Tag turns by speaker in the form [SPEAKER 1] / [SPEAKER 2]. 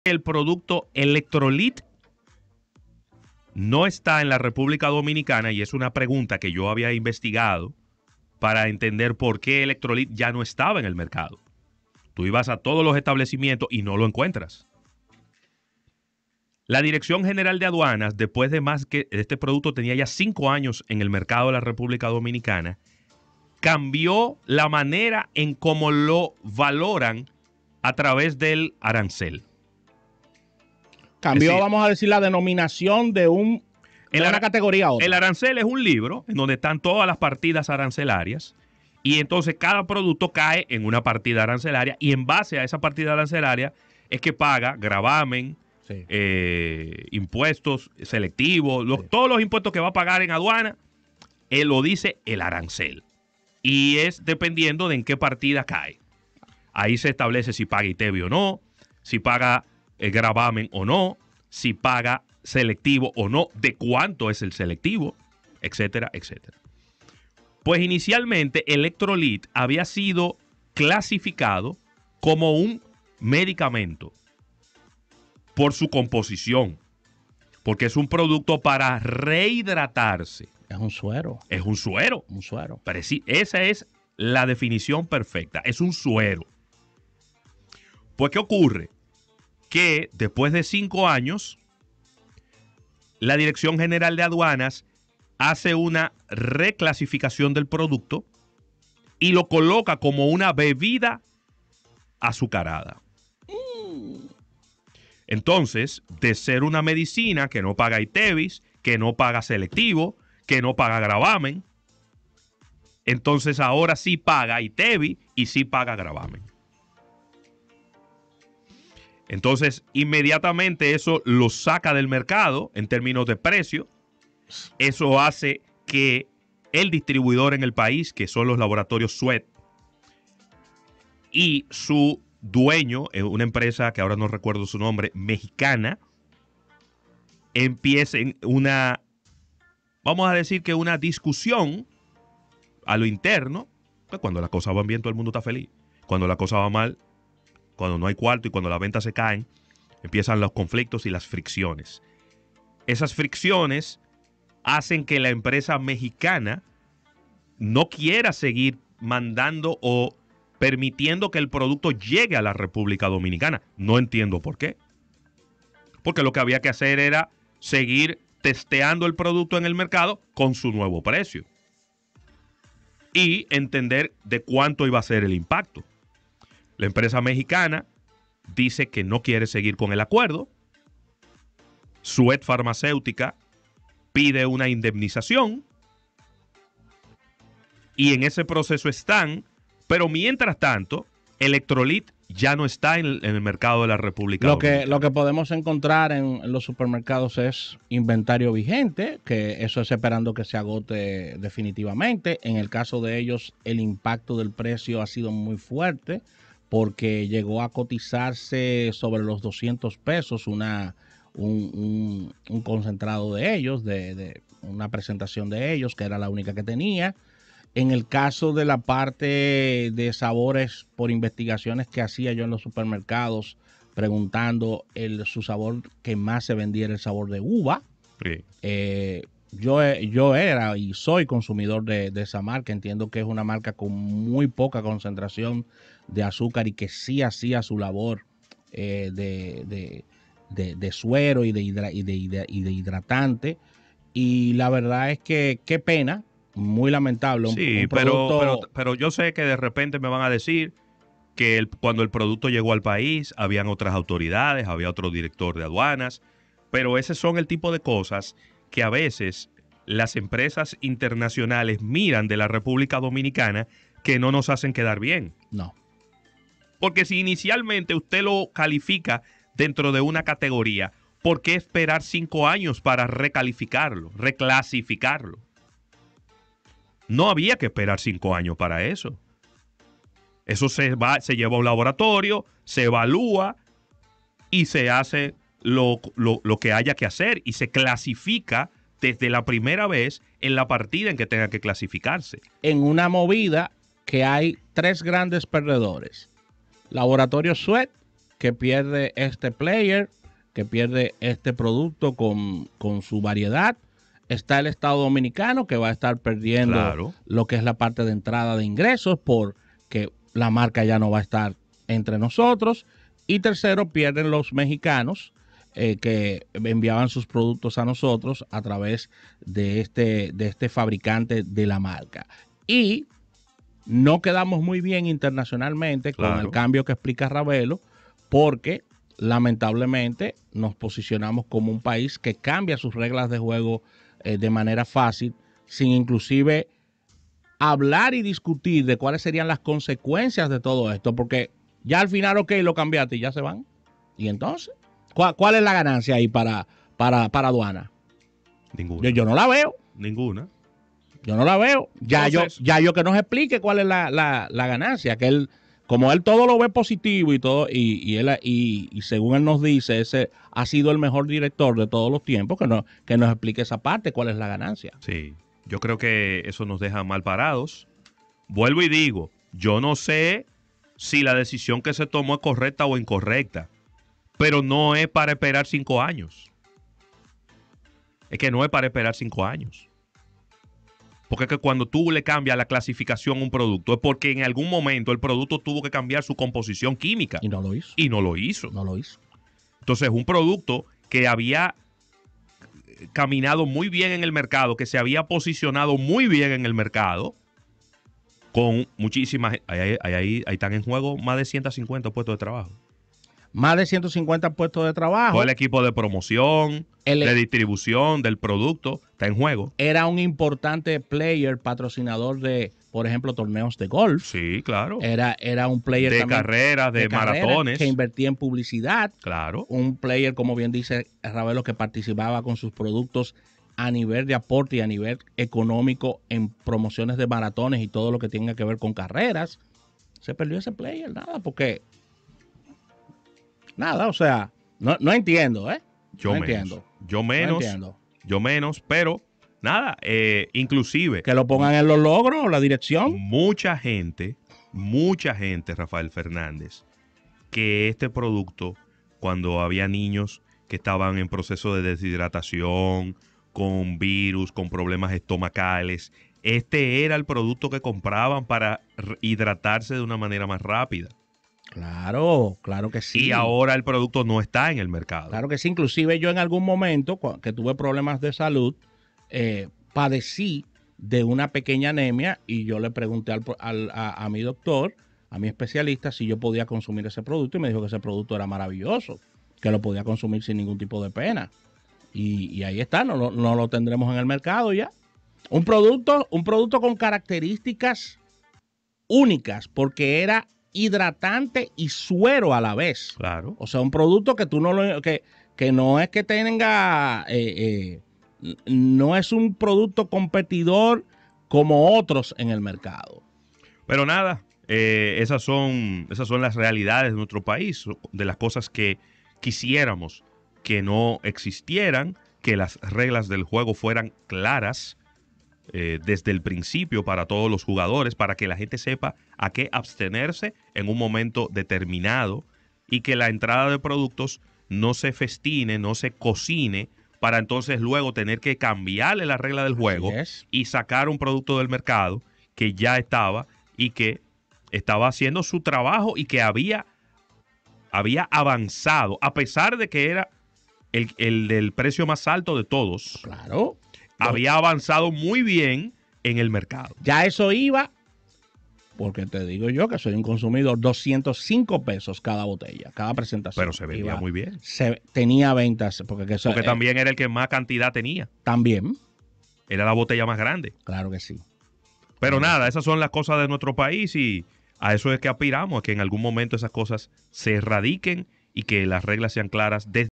[SPEAKER 1] El producto Electrolit no está en la República Dominicana y es una pregunta que yo había investigado para entender por qué Electrolit ya no estaba en el mercado. Tú ibas a todos los establecimientos y no lo encuentras. La Dirección General de Aduanas, después de más que este producto tenía ya 5 años en el mercado de la República Dominicana, cambió la manera en cómo lo valoran a través del arancel.
[SPEAKER 2] Cambió, vamos a decir, la denominación de una categoría a otra.
[SPEAKER 1] El arancel es un libro en donde están todas las partidas arancelarias y entonces cada producto cae en una partida arancelaria y en base a esa partida arancelaria es que paga gravamen, sí, impuestos selectivos, todos los impuestos que va a pagar en aduana, él lo dice el arancel. Y es dependiendo de en qué partida cae. Ahí se establece si paga ITEVI o no, si paga gravamen o no, si paga selectivo o no, de cuánto es el selectivo, etcétera, etcétera. Pues inicialmente Electrolit había sido clasificado como un medicamento por su composición, porque es un producto para rehidratarse.
[SPEAKER 2] Es un suero.
[SPEAKER 1] Es un suero.
[SPEAKER 2] Un suero.
[SPEAKER 1] Pero sí, esa es la definición perfecta. Es un suero. Pues, ¿qué ocurre? Que después de 5 años, la Dirección General de Aduanas hace una reclasificación del producto y lo coloca como una bebida azucarada. Entonces, de ser una medicina que no paga ITEVIS, que no paga selectivo, que no paga gravamen, entonces ahora sí paga ITEVI y sí paga gravamen. Entonces, inmediatamente eso lo saca del mercado en términos de precio. Eso hace que el distribuidor en el país, que son los laboratorios Sweat, y su dueño, una empresa que ahora no recuerdo su nombre, mexicana, empiecen una, vamos a decir que una discusión a lo interno, pues cuando las cosas van bien todo el mundo está feliz. Cuando la cosa va mal, cuando no hay cuarto y cuando las ventas se caen, empiezan los conflictos y las fricciones. Esas fricciones hacen que la empresa mexicana no quiera seguir mandando o permitiendo que el producto llegue a la República Dominicana. No entiendo por qué. Porque lo que había que hacer era seguir testeando el producto en el mercado con su nuevo precio y entender de cuánto iba a ser el impacto. La empresa mexicana dice que no quiere seguir con el acuerdo. Suet Farmacéutica pide una indemnización y en ese proceso están, pero mientras tanto, Electrolit ya no está en el mercado de la República Dominicana.
[SPEAKER 2] Lo que podemos encontrar en los supermercados es inventario vigente, que eso es esperando que se agote definitivamente. En el caso de ellos, el impacto del precio ha sido muy fuerte porque llegó a cotizarse sobre los 200 pesos un concentrado de ellos, de una presentación de ellos, que era la única que tenía. En el caso de la parte de sabores, por investigaciones que hacía yo en los supermercados, preguntando su sabor que más se vendía era el sabor de uva.
[SPEAKER 1] Sí.
[SPEAKER 2] Yo era y soy consumidor de esa marca. Entiendo que es una marca con muy poca concentración de azúcar y que sí hacía su labor de suero y de hidratante. Y la verdad es que qué pena. Muy lamentable.
[SPEAKER 1] Sí, pero yo sé que de repente me van a decir que cuando el producto llegó al país habían otras autoridades, había otro director de aduanas, pero ese son el tipo de cosas que a veces las empresas internacionales miran de la República Dominicana que no nos hacen quedar bien.
[SPEAKER 2] No.
[SPEAKER 1] Porque si inicialmente usted lo califica dentro de una categoría, ¿por qué esperar 5 años para recalificarlo, reclasificarlo? No había que esperar 5 años para eso. Eso se lleva a un laboratorio, se evalúa y se hace lo que haya que hacer y se clasifica desde la primera vez en la partida en que tenga que clasificarse.
[SPEAKER 2] En una movida que hay 3 grandes perdedores. Laboratorio Sweat, que pierde este player, que pierde este producto con su variedad. Está el Estado Dominicano, que va a estar perdiendo
[SPEAKER 1] Claro.
[SPEAKER 2] lo que es la parte de entrada de ingresos, porque la marca ya no va a estar entre nosotros. Y tercero, pierden los mexicanos, que enviaban sus productos a nosotros a través de este fabricante de la marca. Y no quedamos muy bien internacionalmente con
[SPEAKER 1] Claro.
[SPEAKER 2] el cambio que explica Ravelo, porque lamentablemente nos posicionamos como un país que cambia sus reglas de juego de manera fácil, sin inclusive hablar y discutir de cuáles serían las consecuencias de todo esto, porque ya al final, ok, lo cambiaste y ya se van. ¿Y entonces? ¿Cuál es la ganancia ahí para aduana?
[SPEAKER 1] Ninguna.
[SPEAKER 2] Yo no la veo.
[SPEAKER 1] Ninguna.
[SPEAKER 2] Yo no la veo.
[SPEAKER 1] Entonces,
[SPEAKER 2] yo que nos explique cuál es la ganancia. Que él, como él todo lo ve positivo y todo, y según él nos dice, ese ha sido el mejor director de todos los tiempos, que nos explique esa parte, cuál es la ganancia.
[SPEAKER 1] sí, yo creo que eso nos deja mal parados. Vuelvo y digo, yo no sé si la decisión que se tomó es correcta o incorrecta, pero no es para esperar 5 años. Es que no es para esperar 5 años. Porque es que cuando tú le cambias la clasificación a un producto es porque en algún momento el producto tuvo que cambiar su composición química.
[SPEAKER 2] Y no lo hizo.
[SPEAKER 1] Y no lo hizo.
[SPEAKER 2] No lo hizo.
[SPEAKER 1] Entonces, un producto que había caminado muy bien en el mercado, que se había posicionado muy bien en el mercado, con muchísimas... Ahí están en juego más de 150 puestos de trabajo.
[SPEAKER 2] Más de 150 puestos de trabajo.
[SPEAKER 1] Todo el equipo de promoción, de distribución del producto, está en juego.
[SPEAKER 2] Era un importante player, patrocinador de, por ejemplo, torneos de golf.
[SPEAKER 1] Sí, claro.
[SPEAKER 2] Era un player
[SPEAKER 1] de
[SPEAKER 2] también,
[SPEAKER 1] carreras, de maratones.
[SPEAKER 2] Que invertía en publicidad.
[SPEAKER 1] Claro.
[SPEAKER 2] Un player, como bien dice Ravelo, que participaba con sus productos a nivel de aporte y a nivel económico en promociones de maratones y todo lo que tenga que ver con carreras. Se perdió ese player, nada, porque... Nada, o sea, no entiendo, ¿eh?
[SPEAKER 1] Yo menos, pero nada, inclusive...
[SPEAKER 2] Que lo pongan en los logros, la dirección.
[SPEAKER 1] Mucha gente, Rafael Fernández, que este producto, cuando había niños que estaban en proceso de deshidratación, con virus, con problemas estomacales, este era el producto que compraban para hidratarse de una manera más rápida.
[SPEAKER 2] Claro, claro que sí.
[SPEAKER 1] Y ahora el producto no está en el mercado.
[SPEAKER 2] Claro que sí. Inclusive yo en algún momento, que tuve problemas de salud, padecí de una pequeña anemia y yo le pregunté a mi doctor, a mi especialista, si yo podía consumir ese producto y me dijo que ese producto era maravilloso, que lo podía consumir sin ningún tipo de pena. Y ahí está, no lo tendremos en el mercado ya. Un producto con características únicas, porque era hidratante y suero a la vez.
[SPEAKER 1] Claro.
[SPEAKER 2] O sea, un producto que tú que no es que tenga, no es un producto competidor como otros en el mercado.
[SPEAKER 1] Pero nada, esas son las realidades de nuestro país, de las cosas que quisiéramos que no existieran, que las reglas del juego fueran claras desde el principio para todos los jugadores, para que la gente sepa a qué abstenerse en un momento determinado y que la entrada de productos no se festine, no se cocine para entonces luego tener que cambiarle la regla del juego y sacar un producto del mercado que ya estaba y que estaba haciendo su trabajo y que había avanzado, a pesar de que era el del precio más alto de todos.
[SPEAKER 2] Claro.
[SPEAKER 1] Había avanzado muy bien en el mercado.
[SPEAKER 2] Ya eso iba, porque te digo yo que soy un consumidor, 205 pesos cada botella, cada presentación.
[SPEAKER 1] Pero se vendía muy bien.
[SPEAKER 2] Tenía ventas. Porque
[SPEAKER 1] también era el que más cantidad tenía.
[SPEAKER 2] También.
[SPEAKER 1] Era la botella más grande.
[SPEAKER 2] Claro que sí.
[SPEAKER 1] Pero nada, esas son las cosas de nuestro país y a eso es que aspiramos, a que en algún momento esas cosas se erradiquen y que las reglas sean claras desde